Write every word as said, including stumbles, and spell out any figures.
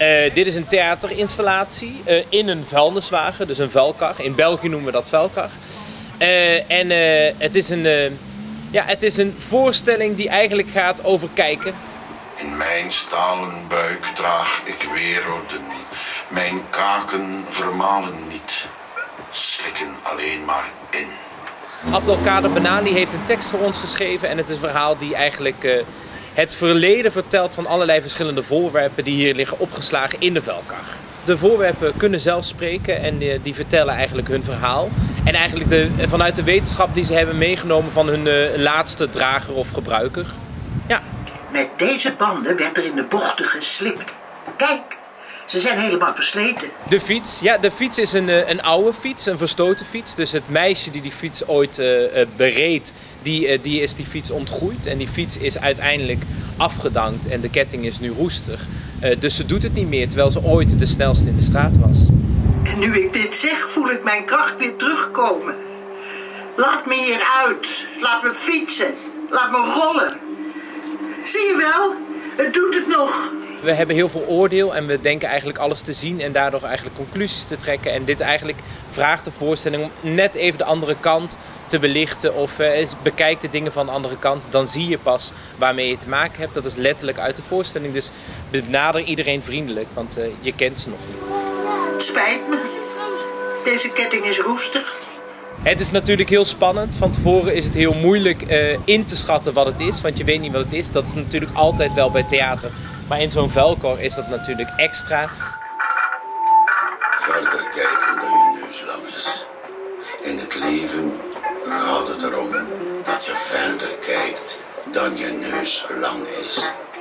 Uh, dit is een theaterinstallatie uh, in een vuilniswagen, dus een vuilkar. In België noemen we dat vuilkar. Uh, en uh, het, is een, uh, ja, het is een voorstelling die eigenlijk gaat over kijken. In mijn stalen buik draag ik werelden. Mijn kaken vermalen niet, slikken alleen maar in. Abdelkader Benali heeft een tekst voor ons geschreven en het is een verhaal die eigenlijk uh, het verleden vertelt van allerlei verschillende voorwerpen die hier liggen opgeslagen in de vuilkar. De voorwerpen kunnen zelf spreken en die, die vertellen eigenlijk hun verhaal. En eigenlijk de, vanuit de wetenschap die ze hebben meegenomen van hun uh, laatste drager of gebruiker. Ja. Met deze banden werd er in de bochten geslipt. Kijk, ze zijn helemaal versleten. De fiets, ja, de fiets is een, een oude fiets, een verstoten fiets. Dus het meisje die die fiets ooit uh, bereed, die, uh, die is die fiets ontgroeid. En die fiets is uiteindelijk afgedankt en de ketting is nu roestig. Uh, dus ze doet het niet meer, terwijl ze ooit de snelste in de straat was. En nu ik dit zeg, voel ik mijn kracht weer terugkomen. Laat me hier uit. Laat me fietsen. Laat me rollen. Zie je wel? Het doet het nog. We hebben heel veel oordeel en we denken eigenlijk alles te zien en daardoor eigenlijk conclusies te trekken. En dit eigenlijk vraagt de voorstelling om net even de andere kant te belichten of uh, bekijk de dingen van de andere kant. Dan zie je pas waarmee je te maken hebt. Dat is letterlijk uit de voorstelling. Dus benader iedereen vriendelijk, want uh, je kent ze nog niet. Het spijt me. Deze ketting is roestig. Het is natuurlijk heel spannend. Van tevoren is het heel moeilijk uh, in te schatten wat het is, want je weet niet wat het is. Dat is natuurlijk altijd wel bij theater. Maar in zo'n vuilkar is dat natuurlijk extra. Verder kijken dan je neus lang is. In het leven gaat het erom dat je verder kijkt dan je neus lang is.